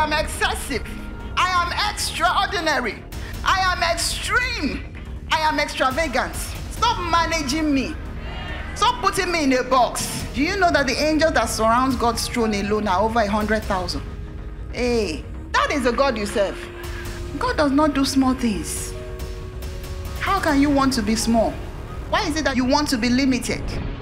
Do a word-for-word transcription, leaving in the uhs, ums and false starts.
am excessive. I am extraordinary. I am extreme. I am extravagant. Stop managing me. Stop putting me in a box. Do you know that the angels that surround God's throne alone are over a hundred thousand? Hey, that is the God you serve. God does not do small things. How can you want to be small? Why is it that you want to be limited?